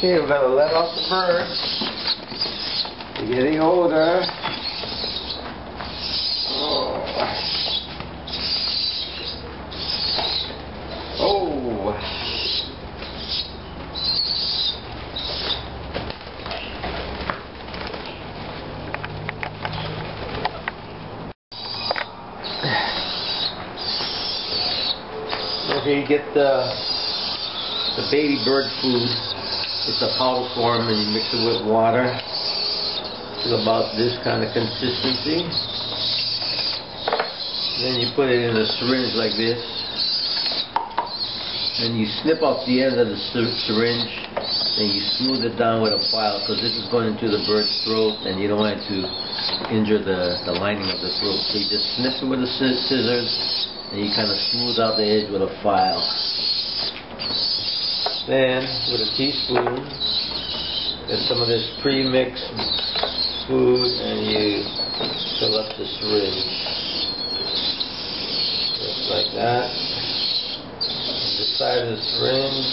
Okay, we're gonna let off the birds. They're getting older. Oh. Okay, you get the baby bird food. It's a powder form, and you mix it with water to about this kind of consistency. Then you put it in a syringe like this, and you snip off the end of the syringe, and you smooth it down with a file, because this is going into the bird's throat, and you don't want it to injure the lining of the throat. So you just snip it with the scissors, and you kind of smooth out the edge with a file. Then, with a teaspoon, get some of this pre-mixed food, and you fill up the syringe. Just like that. On this side of the syringe,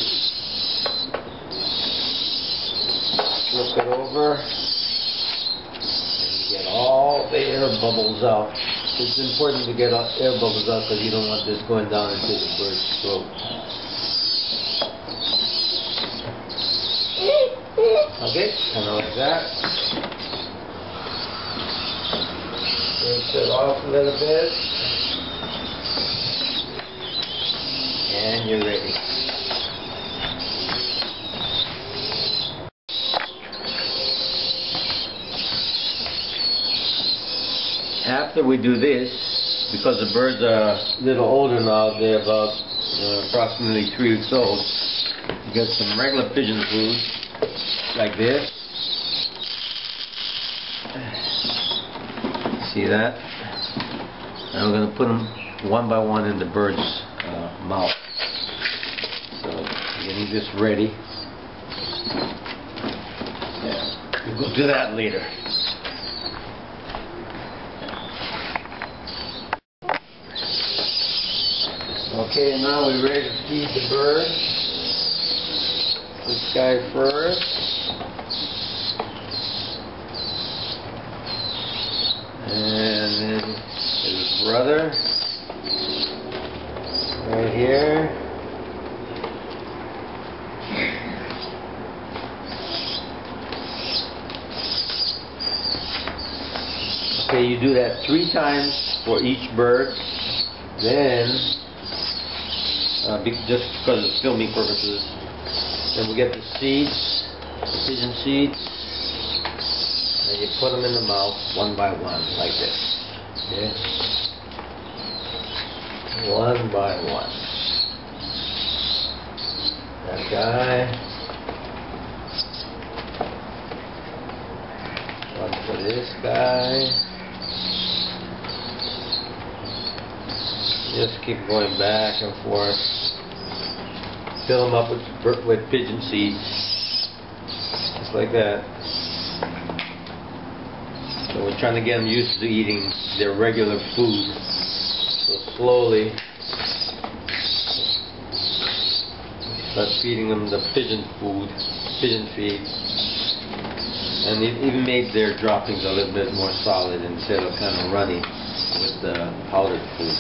flip it over, and you get all the air bubbles out. It's important to get air bubbles out because you don't want this going down into the bird's throat. Okay, kind of like that. Rinse it off a little bit. And you're ready. After we do this, because the birds are a little older now, they're about approximately 3 weeks old, you get some regular pigeon food, like this. See that? And we're going to put them one by one in the bird's mouth. So, getting this ready. Yeah. We'll do that later. Okay, now we're ready to feed the bird. This guy first. And then his brother. Right here. Okay, you do that 3 times for each bird. Then, just because of filming purposes, then we get the seeds, the pigeon seeds, and you put them in the mouth one by one, like this. Okay? One by one. That guy. One for this guy. Just keep going back and forth. Fill them up with pigeon seeds, just like that. So we're trying to get them used to eating their regular food. So slowly, start feeding them the pigeon food, pigeon feed, and it even made their droppings a little bit more solid instead of kind of runny with the powdered food.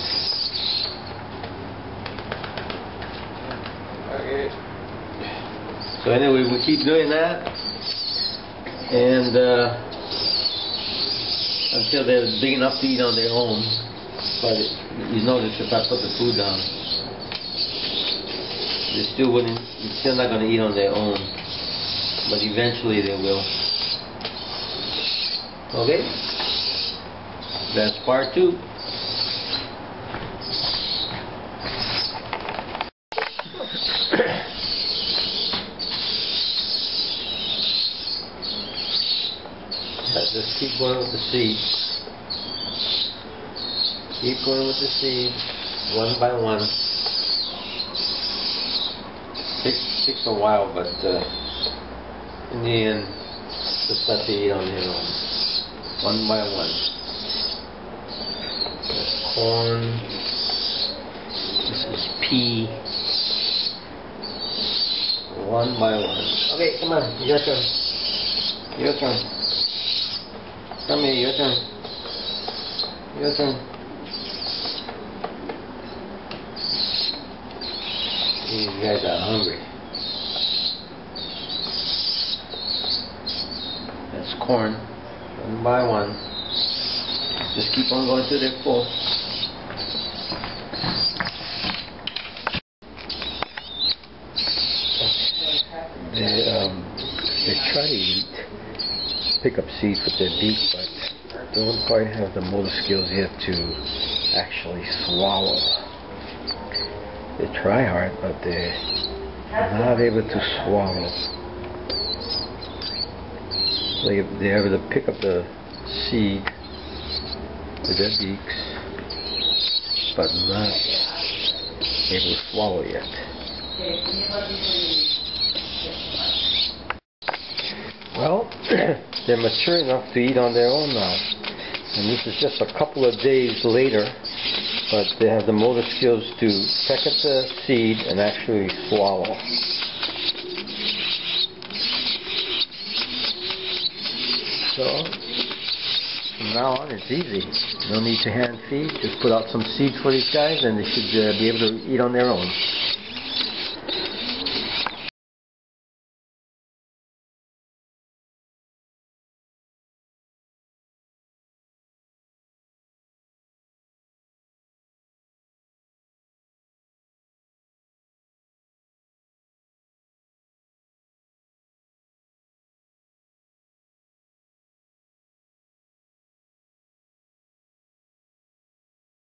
Okay. So anyway, we keep doing that, and until they're big enough to eat on their own. But you notice if I put the food down, they're still not going to eat on their own. But eventually they will. Okay? That's part 2. Just keep going with the seeds. Keep going with the seeds, one by one. Takes a while, but in the end, they'll start to eat on their own, one by one. That's corn. This is pea. One by one. Okay, come on, your turn. Your turn. Come here, your turn. Your turn. These guys are hungry. That's corn, one by one. Just keep on going till they're full. They try to pick up seeds with their beak, but don't quite have the motor skills yet to actually swallow. They try hard, but they're not able to swallow. They're able to pick up the seed with their beaks, but not able to swallow yet. Well, they're mature enough to eat on their own now. And this is just a couple of days later, but they have the motor skills to peck at the seed and actually swallow. So, from now on it's easy. No need to hand feed. Just put out some seeds for these guys and they should be able to eat on their own.